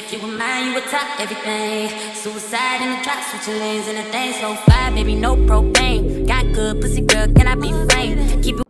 If you were mine, you would top everything. Suicide in the drop, switching lanes in the thing. So fire, baby, no propane. Got good pussy, girl, can I be framed? Keep it